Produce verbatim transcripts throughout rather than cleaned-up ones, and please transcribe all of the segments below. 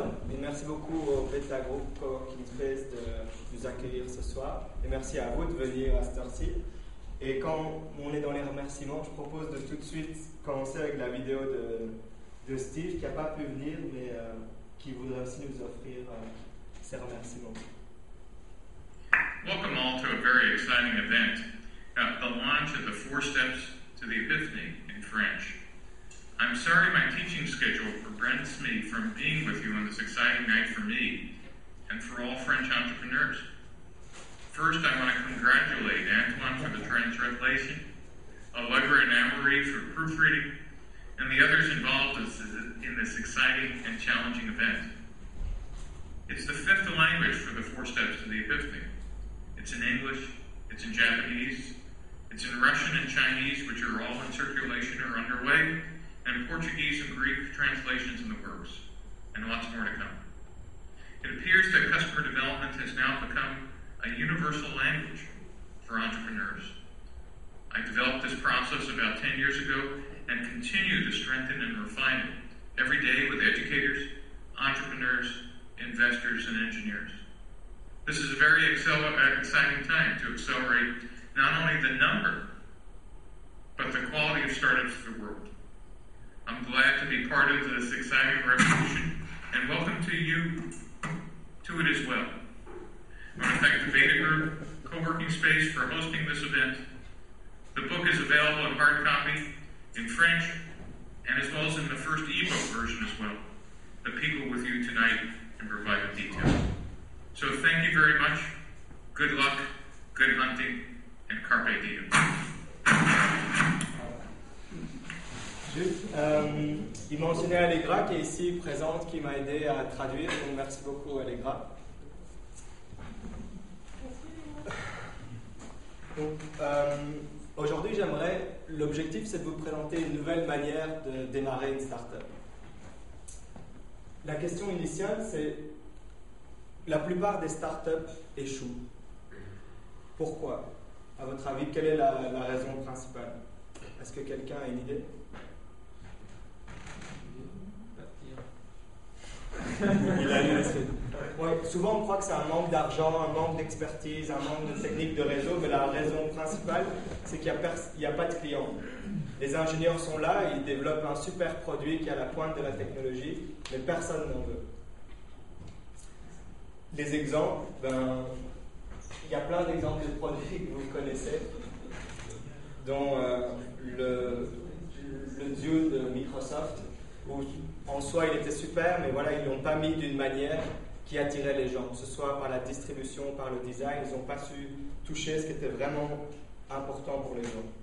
everyone, et merci beaucoup au Beta Group Coworking Space de nous accueillir ce soir, et merci à vous de venir à cette heure-ci. Et quand on est dans les remerciements, je propose de tout de suite commencer avec la vidéo de, de Steve, qui n'a pas pu venir, mais euh, qui voudrait aussi nous offrir euh, ses remerciements. Welcome all to a very exciting event, uh, the launch of the Four Steps to the Epiphany in French. I'm sorry my teaching schedule prevents me from being with you on this exciting night for me and for all French entrepreneurs. First, I want to congratulate Antoine for the translation, Allegra and Amory for proofreading, and the others involved in this exciting and challenging event. It's the fifth language for the Four Steps to the Epiphany. It's in English, it's in Japanese, it's in Russian and Chinese, which are all in circulation or underway, and Portuguese and Greek translations in the works, and lots more to come. It appears that customer development has now become a universal language for entrepreneurs. I developed this process about ten years ago and continue to strengthen and refine it every day with educators, entrepreneurs, investors, and engineers. This is a very excel- exciting time to accelerate not only the number, but the quality of startups in the world. I'm glad to be part of this exciting revolution, and welcome to you to it as well. I want to thank the Beta Group Co-working Space for hosting this event. The book is available in hard copy, in French, and as well as in the first ebook version as well. The people with you tonight can provide the details. So thank you very much. Good luck, good hunting, and carpe diem. Juste, euh, il mentionnait Allegra qui est ici présente, qui m'a aidé à traduire, donc merci beaucoup Allegra. Donc, euh, aujourd'hui j'aimerais, l'objectif c'est de vous présenter une nouvelle manière de démarrer une start-up. La question initiale c'est, la plupart des start-up échouent. Pourquoi? À votre avis, quelle est la, la raison principale? Est-ce que quelqu'un a une idée? Il a lu aussi. Ouais, souvent on croit que c'est un manque d'argent, un manque d'expertise, un manque de technique de réseau, mais la raison principale c'est qu'il n'y a, pers- a pas de clients. Les ingénieurs sont là et ils développent un super produit qui est à la pointe de la technologie, mais personne n'en veut. Les exemples, ben, il y a plein d'exemples de produits que vous connaissez, dont euh, le, le Duo de Microsoft, où en soi il était super, mais voilà, ils ne l'ont pas mis d'une manière qui attirait les gens, que ce soit par la distribution, par le design, ils n'ont pas su toucher ce qui était vraiment important pour les gens.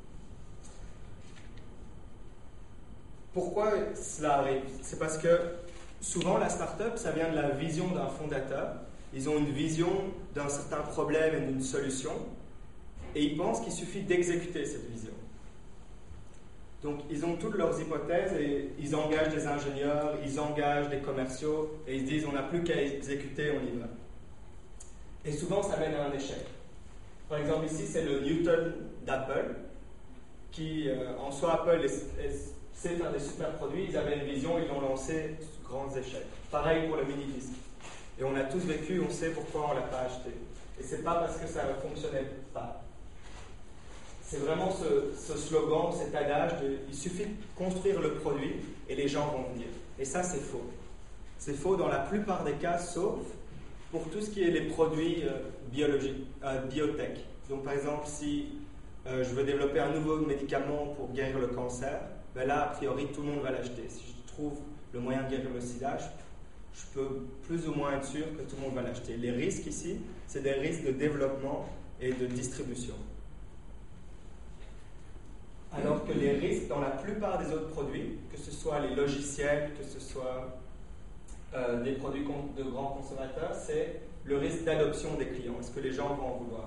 Pourquoi cela arrive? C'est parce que souvent la start-up, ça vient de la vision d'un fondateur. Ils ont une vision d'un certain problème et d'une solution, et ils pensent qu'il suffit d'exécuter cette vision. Donc, ils ont toutes leurs hypothèses et ils engagent des ingénieurs, ils engagent des commerciaux et ils disent on n'a plus qu'à exécuter, on y va. Et souvent, ça mène à un échec. Par exemple, ici, c'est le Newton d'Apple, qui, euh, en soi, Apple, est, est, c'est un des super produits. Ils avaient une vision, ils l'ont lancé, grands échecs. Pareil pour le mini-disque. Et on a tous vécu, on sait pourquoi on ne l'a pas acheté. Et c'est pas parce que ça ne fonctionnait pas. C'est vraiment ce, ce slogan, cet adage de « il suffit de construire le produit et les gens vont venir ». Et ça, c'est faux. C'est faux dans la plupart des cas, sauf pour tout ce qui est les produits euh, biologiques, euh, biotech. Donc, par exemple, si euh, je veux développer un nouveau médicament pour guérir le cancer, ben là, a priori, tout le monde va l'acheter. Si je trouve le moyen de guérir le sida, je, je peux plus ou moins être sûr que tout le monde va l'acheter. Les risques ici, c'est des risques de développement et de distribution. Alors que les risques dans la plupart des autres produits, que ce soit les logiciels, que ce soit euh, des produits de grands consommateurs, c'est le risque d'adoption des clients. Est-ce que les gens vont en vouloir?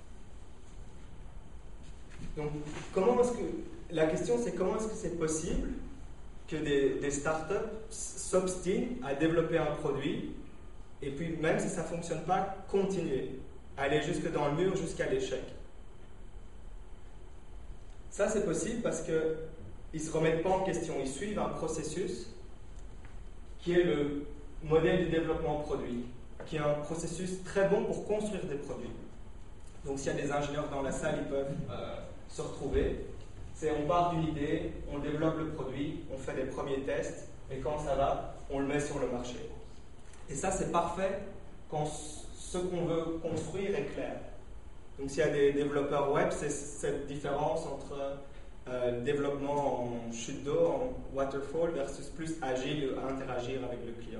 Donc, comment est-ce que, la question c'est comment est-ce que c'est possible que des, des startups s'obstinent à développer un produit et puis même si ça ne fonctionne pas, continuer, aller jusque dans le mur, jusqu'à l'échec? Ça, c'est possible parce qu'ils ne se remettent pas en question. Ils suivent un processus qui est le modèle du développement produit, qui est un processus très bon pour construire des produits. Donc s'il y a des ingénieurs dans la salle, ils peuvent euh, se retrouver. C'est on part d'une idée, on développe le produit, on fait des premiers tests, et quand ça va, on le met sur le marché. Et ça, c'est parfait quand ce qu'on veut construire est clair. Donc s'il y a des développeurs web, c'est cette différence entre euh, développement en chute d'eau, en waterfall, versus plus agile à interagir avec le client.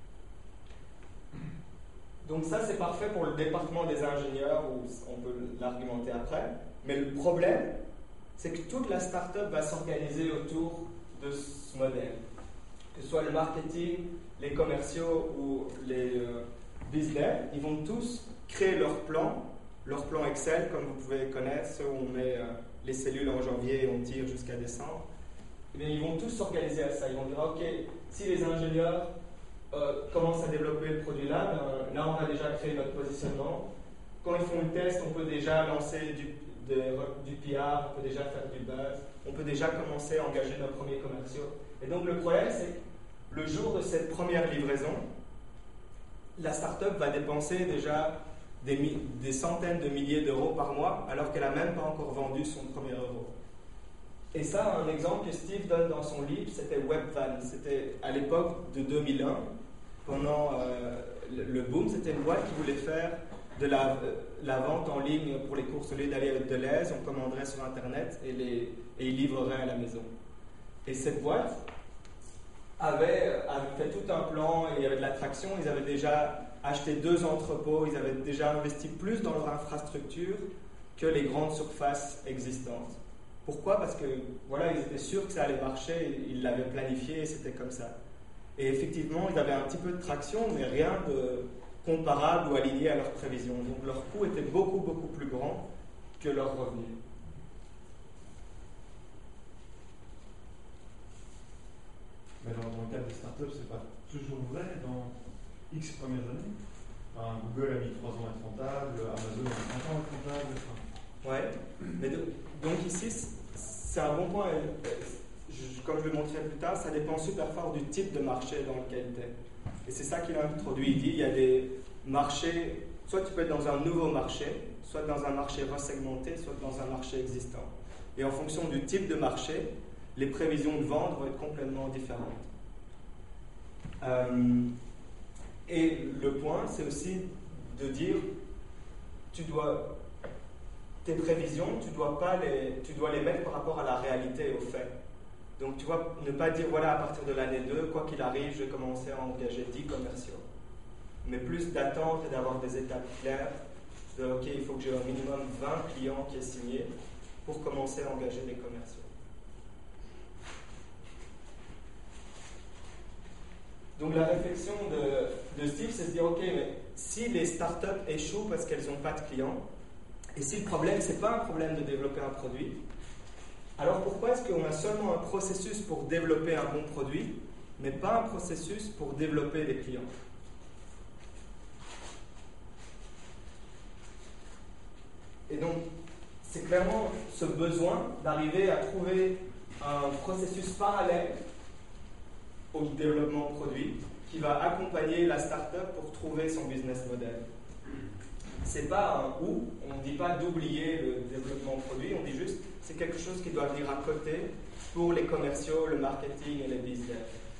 Donc ça, c'est parfait pour le département des ingénieurs, où on peut l'argumenter après. Mais le problème, c'est que toute la start-up va s'organiser autour de ce modèle. Que ce soit le marketing, les commerciaux ou les euh, business, ils vont tous créer leur plan, leur plan Excel, comme vous pouvez connaître, ceux où on met euh, les cellules en janvier et on tire jusqu'à décembre. Eh bien, ils vont tous s'organiser à ça. Ils vont dire, ok, si les ingénieurs euh, commencent à développer le produit là, ben, là on a déjà créé notre positionnement. Quand ils font le test, on peut déjà lancer du, de, du P R, on peut déjà faire du buzz, on peut déjà commencer à engager nos premiers commerciaux. Et donc le problème, c'est que le jour de cette première livraison, la start-up va dépenser déjà des, des centaines de milliers d'euros par mois, alors qu'elle n'a même pas encore vendu son premier euro. Et ça, un exemple que Steve donne dans son livre, c'était Webvan. C'était à l'époque de deux mille un, pendant euh, le, le boom, c'était une boîte qui voulait faire de la, euh, la vente en ligne pour les courses. Au lieu d'aller avec de l'aise, on commanderait sur Internet et, les, et ils livreraient à la maison. Et cette boîte avait, avait fait tout un plan et il y avait de l'attraction. Ils avaient déjà acheté deux entrepôts, ils avaient déjà investi plus dans leur infrastructure que les grandes surfaces existantes. Pourquoi? Parce que voilà, ils étaient sûrs que ça allait marcher, ils l'avaient planifié et c'était comme ça. Et effectivement, ils avaient un petit peu de traction, mais rien de comparable ou aligné à leurs prévisions. Donc leur coût était beaucoup, beaucoup plus grand que leurs revenus. Mais dans, dans le cas des startups, c'est pas toujours vrai dans X premières années. Enfin, Google a mis trois ans à être rentable, Amazon a mis cinq ans à être rentable. Enfin. Ouais, mais de, donc ici, c'est un bon point. Je, comme je le montrerai plus tard, ça dépend super fort du type de marché dans lequel tu es. Et c'est ça qu'il a introduit. Il dit il y a des marchés, soit tu peux être dans un nouveau marché, soit dans un marché resegmenté, soit dans un marché existant. Et en fonction du type de marché, les prévisions de vente vont être complètement différentes. Euh, et le point, c'est aussi de dire, tu dois, tes prévisions, tu dois, pas les, tu dois les mettre par rapport à la réalité et aux faits. Donc tu vois, ne pas dire, voilà, à partir de l'année deux, quoi qu'il arrive, je vais commencer à engager dix commerciaux. Mais plus d'attente et d'avoir des étapes claires, de, ok, il faut que j'ai un minimum vingt clients qui est signé pour commencer à engager des commerciaux. Donc la réflexion de, de Steve, c'est de dire, ok, mais si les startups échouent parce qu'elles n'ont pas de clients, et si le problème, ce n'est pas un problème de développer un produit, alors pourquoi est-ce qu'on a seulement un processus pour développer un bon produit, mais pas un processus pour développer des clients? Et donc, c'est clairement ce besoin d'arriver à trouver un processus parallèle au développement produit qui va accompagner la start-up pour trouver son business model. C'est pas un ou, on ne dit pas d'oublier le développement produit, on dit juste c'est quelque chose qui doit venir à côté pour les commerciaux, le marketing et les business.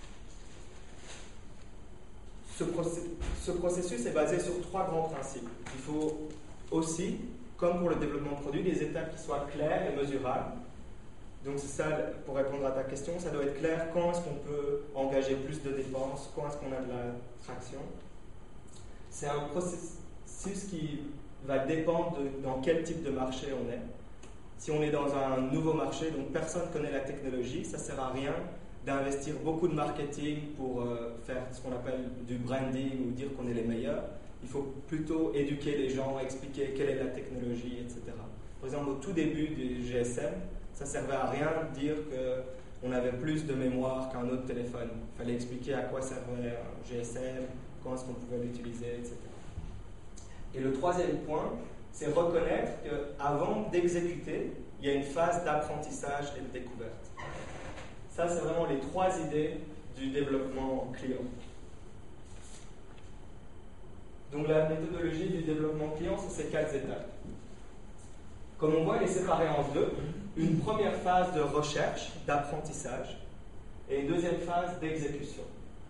Ce, process- ce processus est basé sur trois grands principes. Il faut aussi, comme pour le développement produit, des étapes qui soient claires et mesurables. Donc c'est ça, pour répondre à ta question, ça doit être clair quand est-ce qu'on peut engager plus de dépenses, quand est-ce qu'on a de la traction. C'est un processus qui va dépendre de dans quel type de marché on est. Si on est dans un nouveau marché, donc personne ne connaît la technologie, ça ne sert à rien d'investir beaucoup de marketing pour euh, faire ce qu'on appelle du branding ou dire qu'on est les meilleurs. Il faut plutôt éduquer les gens, expliquer quelle est la technologie, et cetera. Par exemple, au tout début du G S M, ça ne servait à rien de dire qu'on avait plus de mémoire qu'un autre téléphone. Il fallait expliquer à quoi servait un G S M, comment est-ce qu'on pouvait l'utiliser, et cetera. Et le troisième point, c'est reconnaître qu'avant d'exécuter, il y a une phase d'apprentissage et de découverte. Ça, c'est vraiment les trois idées du développement client. Donc la méthodologie du développement client, c'est ces quatre étapes. Comme on voit, elle est séparée en deux. Une première phase de recherche, d'apprentissage, et une deuxième phase d'exécution.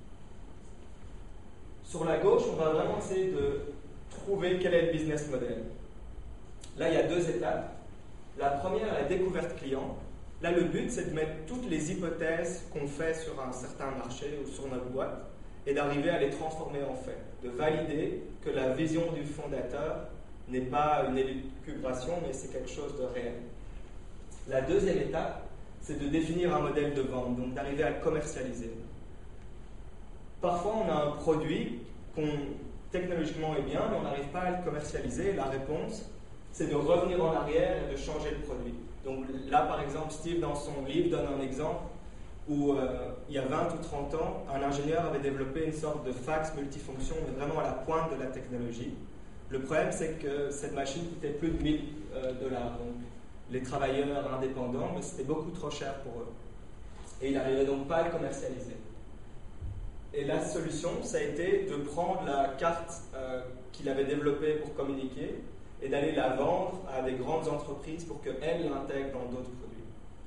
Sur la gauche, on va vraiment essayer de trouver quel est le business model. Là, il y a deux étapes. La première, la découverte client. Là, le but, c'est de mettre toutes les hypothèses qu'on fait sur un certain marché ou sur notre boîte et d'arriver à les transformer en fait, de valider que la vision du fondateur n'est pas une élucubration, mais c'est quelque chose de réel. La deuxième étape, c'est de définir un modèle de vente, donc d'arriver à le commercialiser. Parfois, on a un produit qu'on technologiquement est bien, mais on n'arrive pas à le commercialiser. La réponse, c'est de revenir en arrière et de changer le produit. Donc là, par exemple, Steve, dans son livre, donne un exemple où euh, il y a vingt ou trente ans, un ingénieur avait développé une sorte de fax multifonction, mais vraiment à la pointe de la technologie. Le problème, c'est que cette machine coûtait plus de mille dollars. Donc, les travailleurs indépendants, mais c'était beaucoup trop cher pour eux. Et il n'arrivait donc pas à le commercialiser. Et la solution, ça a été de prendre la carte euh, qu'il avait développée pour communiquer et d'aller la vendre à des grandes entreprises pour qu'elles l'intègrent dans d'autres produits.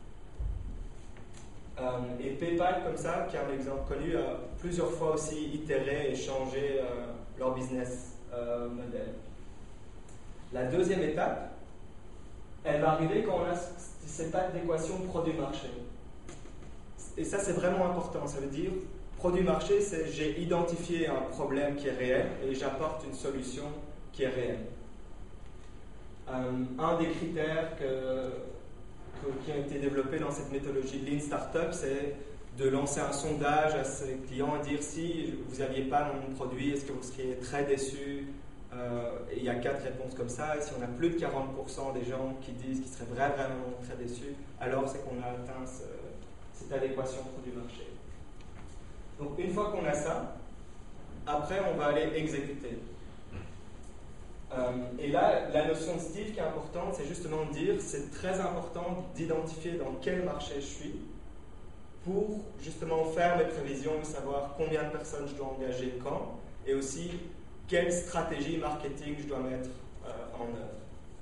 Euh, et PayPal, comme ça, qui est un exemple connu, a plusieurs fois aussi itéré et changé euh, leur business euh, model. La deuxième étape, elle va arriver quand on a cette adéquation produit-marché. Et ça, c'est vraiment important. Ça veut dire, produit-marché, c'est j'ai identifié un problème qui est réel et j'apporte une solution qui est réelle. Euh, un des critères que, que, qui ont été développés dans cette méthodologie de Lean Startup, c'est de lancer un sondage à ses clients et dire si vous n'aviez pas mon produit, est-ce que vous seriez très déçu? Euh, et il y a quatre réponses comme ça. Et si on a plus de quarante pour cent des gens qui disent qu'ils seraient vraiment, vraiment très déçus, alors c'est qu'on a atteint ce, cette adéquation produit-marché. Donc une fois qu'on a ça, après on va aller exécuter. Euh, et là, la notion de Steve qui est importante, c'est justement de dire c'est très important d'identifier dans quel marché je suis pour justement faire mes prévisions, savoir combien de personnes je dois engager quand, et aussi quelle stratégie marketing je dois mettre euh, en œuvre.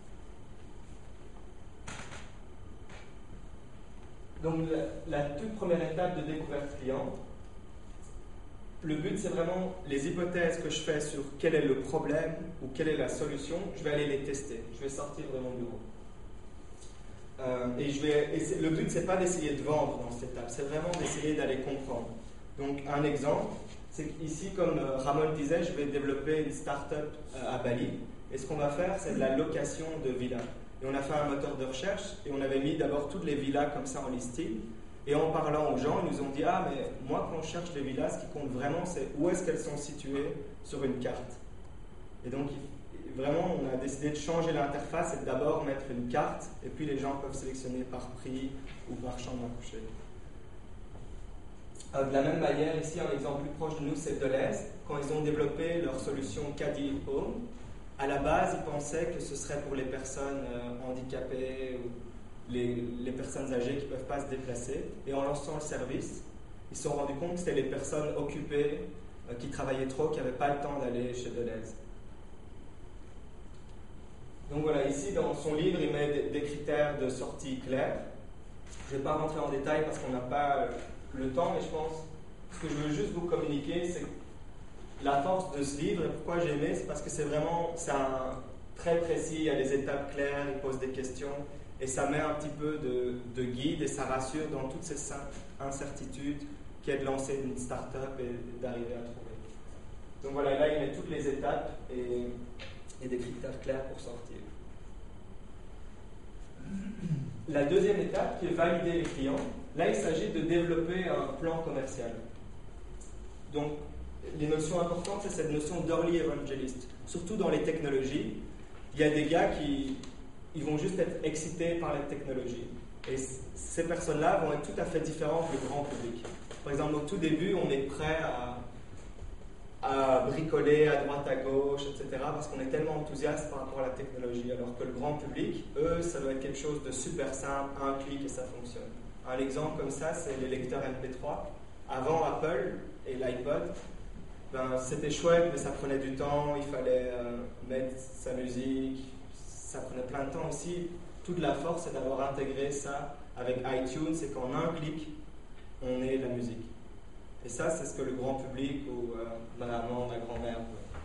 Donc la, la toute première étape de découverte client, le but c'est vraiment les hypothèses que je fais sur quel est le problème ou quelle est la solution, je vais aller les tester, je vais sortir de mon bureau. Euh, et je vais, et le but c'est pas d'essayer de vendre dans cette étape, c'est vraiment d'essayer d'aller comprendre. Donc un exemple, c'est qu'ici, comme Ramon disait, je vais développer une start-up à Bali. Et ce qu'on va faire, c'est de la location de villas. Et on a fait un moteur de recherche et on avait mis d'abord toutes les villas comme ça en listing. Et en parlant aux gens, ils nous ont dit « Ah, mais moi, quand je cherche les villas, ce qui compte vraiment, c'est où est-ce qu'elles sont situées sur une carte. » Et donc, vraiment, on a décidé de changer l'interface et de d'abord mettre une carte. Et puis, les gens peuvent sélectionner par prix ou par chambre à coucher. De la même manière, ici, un exemple plus proche de nous, c'est Deleuze. Quand ils ont développé leur solution Caddy Home, à la base, ils pensaient que ce serait pour les personnes euh, handicapées ou les, les personnes âgées qui ne peuvent pas se déplacer. Et en lançant le service, ils se sont rendus compte que c'était les personnes occupées, euh, qui travaillaient trop, qui n'avaient pas le temps d'aller chez Deleuze. Donc voilà, ici, dans son livre, il met des, des critères de sortie clairs. Je ne vais pas rentrer en détail parce qu'on n'a pas... Euh, le temps, mais je pense, ce que je veux juste vous communiquer, c'est la force de ce livre, et pourquoi j'ai aimé, c'est parce que c'est vraiment, c'est un, très précis, il y a des étapes claires, il pose des questions, et ça met un petit peu de, de guide, et ça rassure dans toutes ces incertitudes qui est de lancer une start-up et d'arriver à trouver. Donc voilà, là il met toutes les étapes et, et des critères clairs pour sortir. La deuxième étape, qui est valider les clients, là il s'agit de développer un plan commercial. Donc les notions importantes, c'est cette notion d'early evangelist. Surtout dans les technologies, il y a des gars qui ils vont juste être excités par la technologie. Et ces personnes-là vont être tout à fait différentes du grand public. Par exemple, au tout début, on est prêt à, à bricoler à droite, à gauche, et cetera, parce qu'on est tellement enthousiaste par rapport à la technologie. Alors que le grand public, eux, ça doit être quelque chose de super simple, un clic et ça fonctionne. Un exemple comme ça, c'est les lecteurs M P trois. Avant Apple et l'iPod, ben, c'était chouette, mais ça prenait du temps, il fallait euh, mettre sa musique, ça prenait plein de temps aussi. Toute la force, c'est d'avoir intégré ça avec iTunes, c'est qu'en un clic, on ait la musique. Et ça, c'est ce que le grand public ou euh, ma maman, ma grand-mère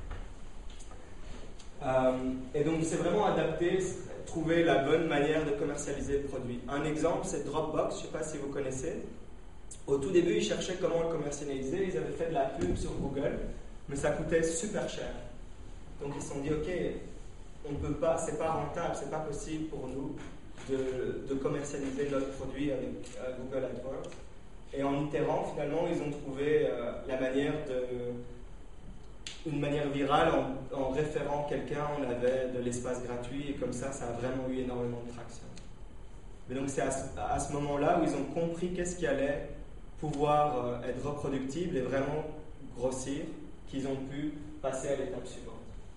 veut. Euh, et donc, c'est vraiment adapté, trouver la bonne manière de commercialiser le produit. Un exemple, c'est Dropbox, je ne sais pas si vous connaissez. Au tout début, ils cherchaient comment le commercialiser, ils avaient fait de la pub sur Google, mais ça coûtait super cher. Donc, ils se sont dit, OK, on peut pas, c'est pas rentable, c'est pas possible pour nous de, de commercialiser notre produit avec euh, Google AdWords. Et en itérant, finalement, ils ont trouvé euh, la manière de, une manière virale en, en référant quelqu'un, on avait de l'espace gratuit et comme ça, ça a vraiment eu énormément de traction. Mais donc c'est à ce, à ce moment-là où ils ont compris qu'est-ce qui allait pouvoir euh, être reproductible et vraiment grossir, qu'ils ont pu passer à l'étape suivante.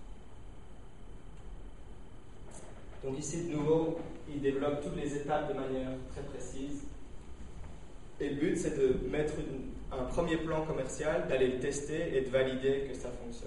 Donc ici, de nouveau, ils développent toutes les étapes de manière très précise. Et le but, c'est de mettre une, un premier plan commercial, d'aller le tester et de valider que ça fonctionne.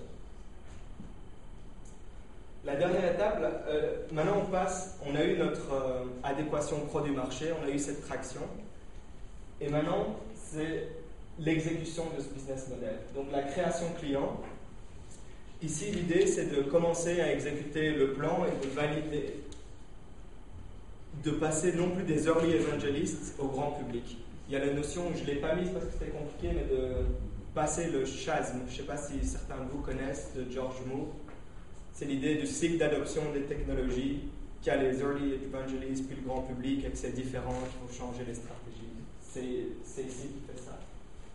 La dernière étape, là, euh, maintenant on passe, on a eu notre euh, adéquation produit-marché, on a eu cette traction. Et maintenant, c'est l'exécution de ce business model. Donc la création client. Ici, l'idée, c'est de commencer à exécuter le plan et de valider, de passer non plus des early evangelists au grand public. Il y a la notion, je ne l'ai pas mise parce que c'était compliqué, mais de passer le chasme. Je ne sais pas si certains de vous connaissent, de George Moore. C'est l'idée du cycle d'adoption des technologies, qui a les early evangelists, puis le grand public, et que c'est différent, qu'il faut changer les stratégies. C'est ici qui fait ça.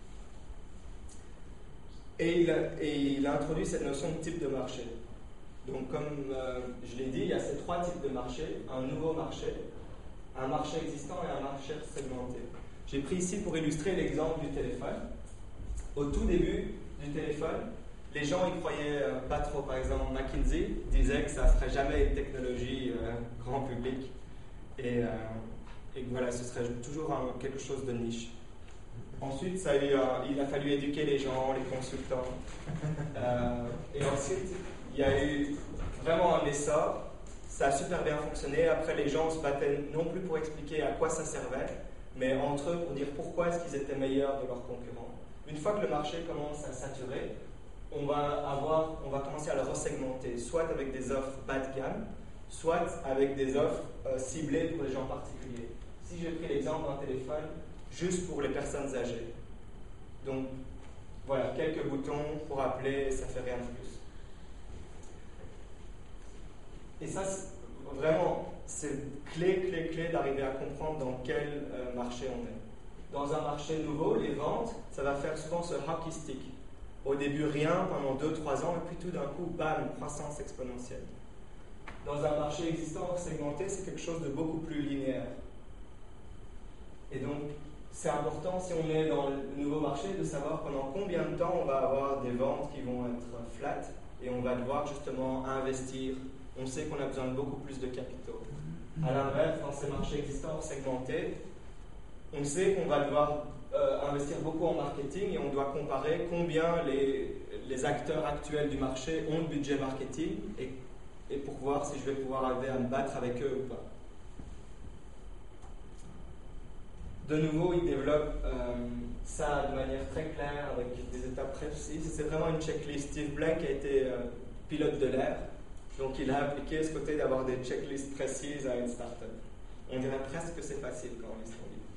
Et il, a, et il a introduit cette notion de type de marché. Donc, comme euh, je l'ai dit, il y a ces trois types de marchés. Un nouveau marché, un marché existant et un marché segmenté. J'ai pris ici pour illustrer l'exemple du téléphone. Au tout début du téléphone, les gens y croyaient euh, pas trop. Par exemple, McKinsey disait que ça ne serait jamais une technologie euh, grand public. Et, euh, et que voilà, ce serait toujours un, quelque chose de niche. Ensuite, ça a eu un, il a fallu éduquer les gens, les consultants. Euh, et ensuite, il y a eu vraiment un essor. Ça a super bien fonctionné. Après, les gens se battaient non plus pour expliquer à quoi ça servait, mais entre eux pour dire pourquoi est-ce qu'ils étaient meilleurs de leurs concurrents. Une fois que le marché commence à saturer, on va, avoir, on va commencer à le resegmenter, soit avec des offres bas de gamme, soit avec des offres euh, ciblées pour les gens particuliers. Si j'ai pris l'exemple d'un téléphone juste pour les personnes âgées. Donc, voilà, quelques boutons pour appeler, ça fait rien de plus. Et ça, vraiment, c'est clé, clé, clé d'arriver à comprendre dans quel euh, marché on est. Dans un marché nouveau, les ventes, ça va faire souvent ce hockey stick. Au début, rien, pendant deux trois ans, et puis tout d'un coup, bam, croissance exponentielle. Dans un marché existant segmenté, c'est quelque chose de beaucoup plus linéaire. Et donc, c'est important, si on est dans le nouveau marché, de savoir pendant combien de temps on va avoir des ventes qui vont être flat, et on va devoir justement investir. On sait qu'on a besoin de beaucoup plus de capitaux. À l'inverse, dans ces marchés existants segmentés, on sait qu'on va devoir euh, investir beaucoup en marketing et on doit comparer combien les, les acteurs actuels du marché ont de budget marketing et, et pour voir si je vais pouvoir arriver à me battre avec eux ou pas. De nouveau, ils développent euh, ça de manière très claire avec des étapes précises. C'est vraiment une checklist. Steve Blank a été euh, pilote de l'air. Donc, il a appliqué ce côté d'avoir des checklists précises à une startup. On dirait presque que c'est facile quand on est sur l'île.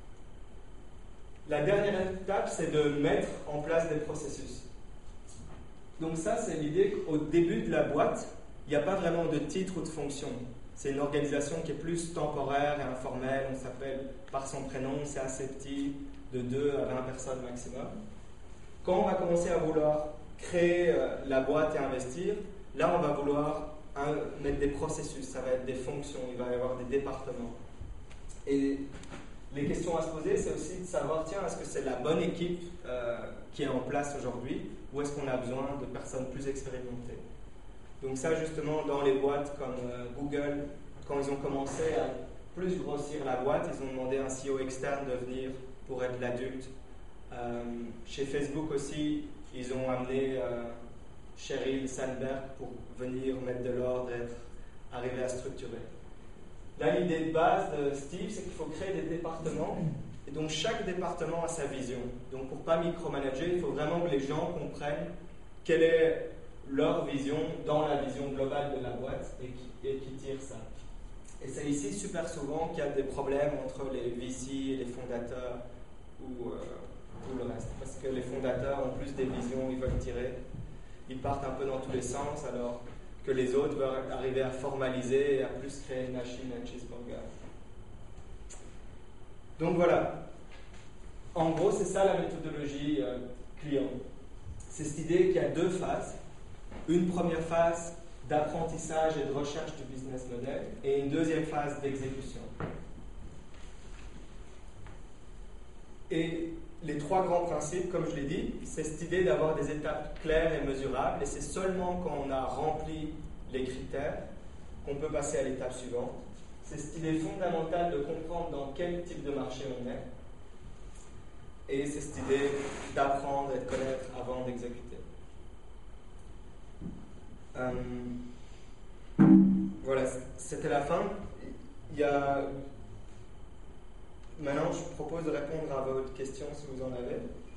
La dernière étape, c'est de mettre en place des processus. Donc ça, c'est l'idée qu'au début de la boîte, il n'y a pas vraiment de titre ou de fonction. C'est une organisation qui est plus temporaire et informelle. On s'appelle par son prénom, c'est assez petit, de deux à vingt personnes maximum. Quand on va commencer à vouloir créer euh, la boîte et investir, là, on va vouloir hein, mettre des processus, ça va être des fonctions, il va y avoir des départements. Et les questions à se poser, c'est aussi de savoir, tiens, est-ce que c'est la bonne équipe euh, qui est en place aujourd'hui ou est-ce qu'on a besoin de personnes plus expérimentées? Donc ça, justement, dans les boîtes comme euh, Google, quand ils ont commencé à plus grossir la boîte, ils ont demandé à un C E O externe de venir pour être l'adulte. Euh, chez Facebook aussi, ils ont amené euh, Sheryl Sandberg pour venir mettre de l'ordre et être, arriver à structurer. Là, l'idée de base de Steve, c'est qu'il faut créer des départements, et donc chaque département a sa vision. Donc pour ne pas micromanager, il faut vraiment que les gens comprennent quelle est leur vision dans la vision globale de la boîte et qui, et qui tirent ça. Et c'est ici super souvent qu'il y a des problèmes entre les V C et les fondateurs ou euh, tout le reste. Parce que les fondateurs ont plus des visions, ils veulent tirer. Ils partent un peu dans tous les sens alors que les autres veulent arriver à formaliser et à plus créer une machine à cheeseburger. Donc voilà. En gros, c'est ça la méthodologie euh, client. C'est cette idée qu'il y a deux phases. Une première phase d'apprentissage et de recherche du business model et une deuxième phase d'exécution. Et les trois grands principes, comme je l'ai dit, c'est cette idée d'avoir des étapes claires et mesurables et c'est seulement quand on a rempli les critères qu'on peut passer à l'étape suivante. C'est cette idée fondamentale de comprendre dans quel type de marché on est et c'est cette idée d'apprendre et de connaître avant d'exécuter. Euh, voilà, c'était la fin. Il y a... Maintenant, je vous propose de répondre à votre question si vous en avez.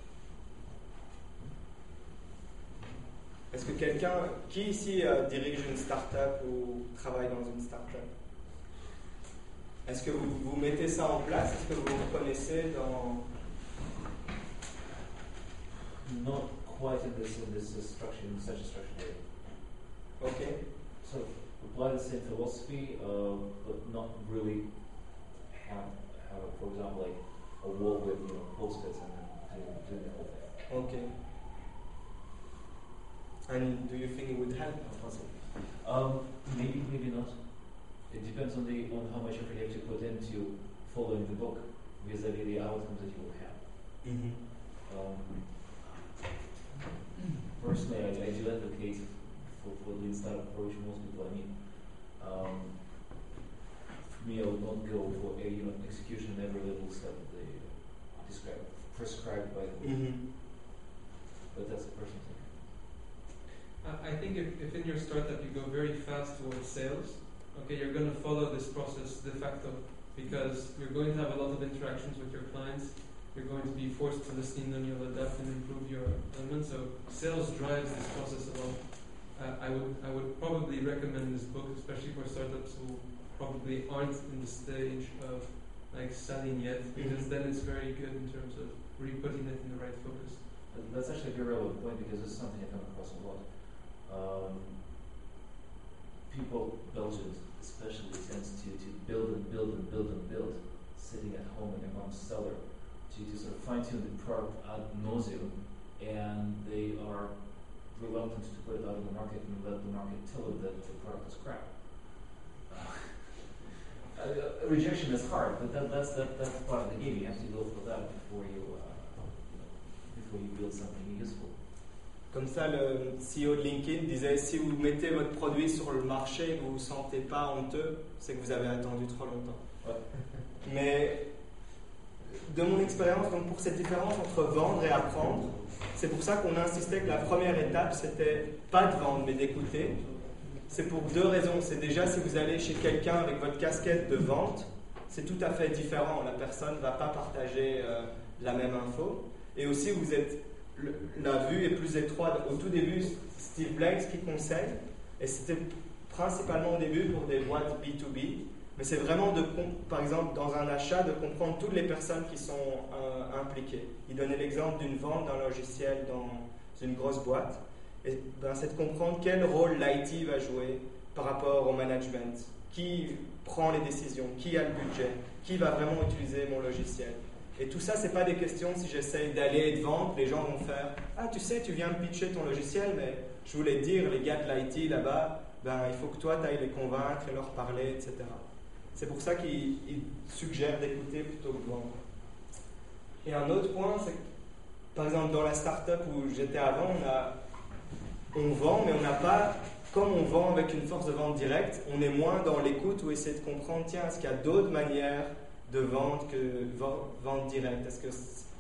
Est-ce que quelqu'un, qui ici euh, dirige une start-up ou travaille dans une start-up? Est-ce que vous, vous mettez ça en place? Est-ce que vous vous reconnaissez dans... Not quite in this, in this structure, in such a structured way. Okay. So apply the same philosophy, uh, but not really have, have a, for example, like a wall with you know post-its and then do, do the whole thing. Okay. And do you think it would help? Um, maybe, maybe not. It depends on the on how much effort you have to put into following the book vis-a-vis the outcomes that you will have. Mm-hmm. Um, personally, I, I do advocate for, for the lean startup approach. Most people, I mean, um, for me, I would not go for a you know execution at every level step that they describe prescribed by the book. Mm-hmm. But that's a personal thing. I think if, if in your startup you go very fast towards sales, okay, you're going to follow this process de facto because you're going to have a lot of interactions with your clients. You're going to be forced to listen and you'll adapt and improve your elements. So sales drives this process a lot. Uh, I would I would probably recommend this book, especially for startups who probably aren't in the stage of like selling yet, because then it's very good in terms of really putting it in the right focus. That's actually a very relevant point because it's something I come across a lot. Um, people, Belgians especially, tends to, to build and build and build and build, sitting at home in their mom's cellar, to, to sort of fine-tune the product ad nauseum, and they are reluctant to put it out in the market and let the market tell them that the product is crap. Uh, uh, rejection is hard, but that, that's that, that's part of the game. You have to go through that before you, uh, you know, before you build something useful. Comme ça, le C E O de LinkedIn disait, si vous mettez votre produit sur le marché et que vous ne vous sentez pas honteux, c'est que vous avez attendu trop longtemps. Ouais. Mais de mon expérience, donc pour cette différence entre vendre et apprendre, c'est pour ça qu'on insistait que la première étape, c'était pas de vendre, mais d'écouter. C'est pour deux raisons. C'est déjà, si vous allez chez quelqu'un avec votre casquette de vente, c'est tout à fait différent. La personne ne va pas partager euh, la même info. Et aussi, vous êtes... Le, la vue est plus étroite. Au tout début, Steve Blank, ce qu'il conseille, et c'était principalement au début pour des boîtes B deux B, mais c'est vraiment, de, par exemple, dans un achat, de comprendre toutes les personnes qui sont euh, impliquées. Il donnait l'exemple d'une vente d'un logiciel dans une grosse boîte, et ben, c'est de comprendre quel rôle l'I T va jouer par rapport au management, qui prend les décisions, qui a le budget, qui va vraiment utiliser mon logiciel. Et tout ça, ce n'est pas des questions, si j'essaye d'aller et de vendre, les gens vont faire « Ah, tu sais, tu viens de pitcher ton logiciel, mais je voulais te dire, les gars de l'I T là-bas, ben, il faut que toi, tu ailles les convaincre et leur parler, et cetera » C'est pour ça qu'il suggère d'écouter plutôt que de vendre. Et un autre point, c'est que, par exemple, dans la start-up où j'étais avant, on, a, on vend, mais on n'a pas, comme on vend avec une force de vente directe, on est moins dans l'écoute ou essayer de comprendre, tiens, est-ce qu'il y a d'autres manières de vente que vente directe. Est-ce que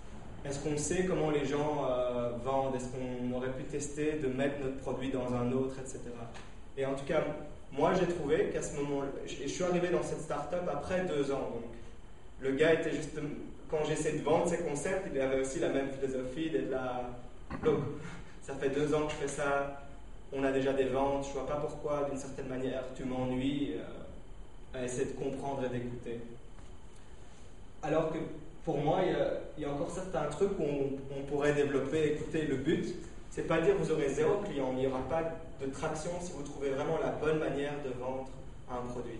Est-ce qu'on sait comment les gens euh, vendent? Est-ce qu'on aurait pu tester de mettre notre produit dans un autre, et cetera. Et en tout cas, moi j'ai trouvé qu'à ce moment-là, et je suis arrivé dans cette start-up après deux ans. Donc, le gars était juste, quand j'essaie de vendre ses concepts, il avait aussi la même philosophie d'être là. Donc, ça fait deux ans que je fais ça, on a déjà des ventes, je vois pas pourquoi, d'une certaine manière, tu m'ennuies euh, à essayer de comprendre et d'écouter. Alors que pour moi, il y a, il y a encore certains trucs où on, on pourrait développer. Écoutez, le but, c'est pas dire que vous aurez zéro client, il n'y aura pas de traction si vous trouvez vraiment la bonne manière de vendre un produit.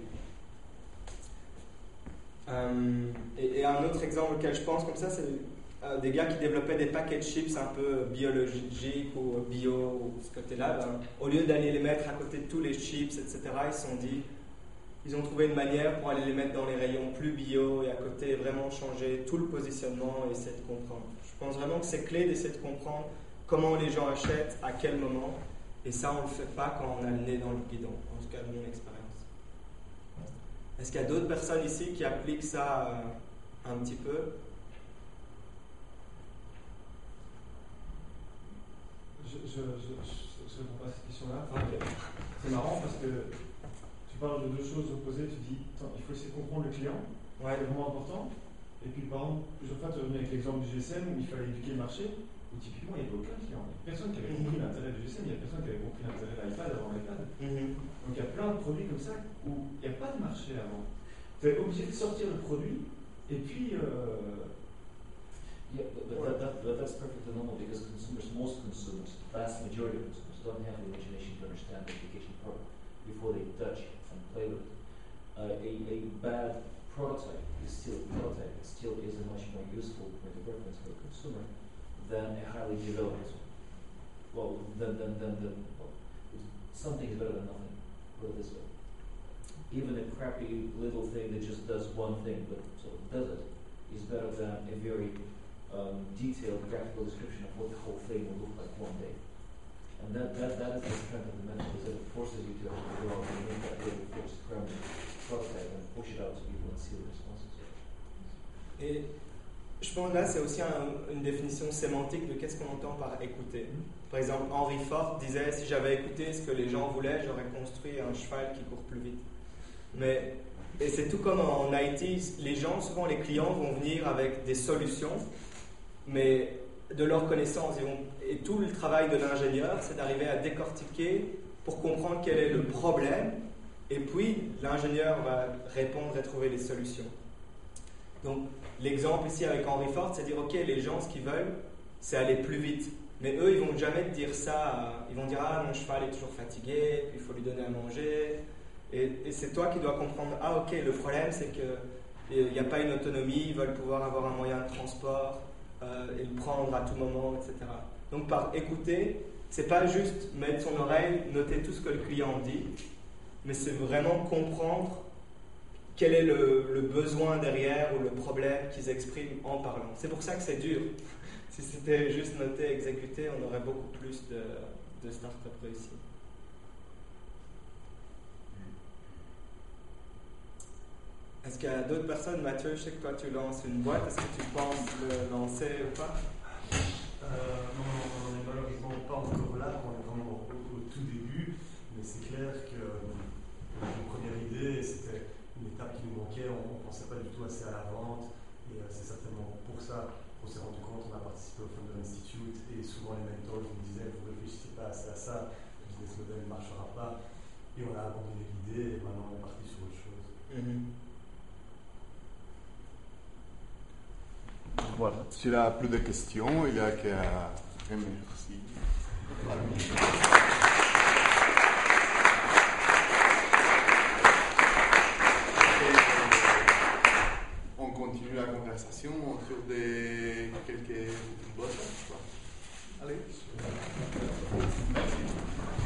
Euh, et, et un autre exemple auquel je pense comme ça, c'est euh, des gars qui développaient des paquets de chips un peu biologiques ou bio, ou ce côté-là. Ben, au lieu d'aller les mettre à côté de tous les chips, et cetera, ils se sont dit, ils ont trouvé une manière pour aller les mettre dans les rayons plus bio et à côté vraiment changer tout le positionnement et essayer de comprendre. Je pense vraiment que c'est clé d'essayer de comprendre comment les gens achètent, à quel moment, et ça on ne le fait pas quand on a le nez dans le guidon, en tout cas de mon expérience. Est-ce qu'il y a d'autres personnes ici qui appliquent ça euh, un petit peu? Je ne réponds pas à cette question-là. Okay. C'est marrant parce que tu parles de deux choses opposées. Tu dis il faut essayer de comprendre le client, Ouais. c'est vraiment important. Et puis par exemple, plusieurs fois tu revenais avec l'exemple du G S M où il fallait éduquer le marché. Où typiquement il n'y avait aucun client. Il n'y a personne qui avait compris l'intérêt du G S M, il n'y a personne qui avait compris l'intérêt de l'iPad avant l'iPad. Mm-hmm. Donc il y a plein de produits comme ça où il n'y a pas de marché avant. Tu es obligé de sortir le produit et puis. Euh, Yeah, but, but, that, that, but that's perfectly normal because consumers, most consumers, vast majority of consumers, don't have the imagination to understand the application product before they touch it and play with it. Uh, a, a bad prototype is still a prototype. It still is a much more useful point of reference for the consumer than a highly developed. Well, than than than, than well, something is better than nothing. Put it this way. Even a crappy little thing that just does one thing but sort of does it is better than a very Um, detailed graphical description of what the whole thing will look like one day. And that, that, that is the strength of the method, is that it forces you to actually go out and make that little first scramble prototype and push it out to people and see the responses. Et je pense là, c'est aussi un, une définition sémantique de qu'est-ce qu'on entend par écouter. Par exemple, Henry Ford disait, si j'avais écouté ce que les gens voulaient, j'aurais construit un cheval qui court plus vite. Mais, et c'est tout comme en I T, les gens, souvent les clients vont venir avec des solutions, mais de leur connaissance. Ils vont, et tout le travail de l'ingénieur, c'est d'arriver à décortiquer pour comprendre quel est le problème, et puis l'ingénieur va répondre et trouver les solutions. Donc l'exemple ici avec Henry Ford, c'est dire ok, les gens ce qu'ils veulent, c'est aller plus vite. Mais eux, ils vont jamais te dire ça. Ils vont dire ah, mon cheval est toujours fatigué, puis il faut lui donner à manger. Et, et c'est toi qui dois comprendre ah ok, le problème c'est qu'il n'y a pas une autonomie, ils veulent pouvoir avoir un moyen de transport. Euh, et le prendre à tout moment, et cetera. Donc par écouter, c'est pas juste mettre son oreille, noter tout ce que le client dit, mais c'est vraiment comprendre quel est le, le besoin derrière ou le problème qu'ils expriment en parlant. C'est pour ça que c'est dur. Si c'était juste noter, exécuter, on aurait beaucoup plus de, de start-up réussies. Est-ce qu'il y a d'autres personnes? Mathieu, je sais que toi tu lances une boîte. Est-ce que tu penses le lancer ou pas? euh, Non, on n'est malheureusement pas encore là, on est vraiment au, au tout début, mais c'est clair que euh, une première idée, c'était une étape qui nous manquait, on ne pensait pas du tout assez à la vente, et euh, c'est certainement pour ça qu'on s'est rendu compte, on a participé au Founder Institute, et souvent les mentors nous disaient, vous ne réfléchissez pas assez à ça, le business model ne marchera pas, et on a abandonné l'idée, et maintenant on est parti sur autre chose. Mm-hmm. Voilà. S'il n'y a plus de questions, il n'y a qu'à remercier. Voilà. On continue la conversation sur des quelques bottes. Allez. Merci.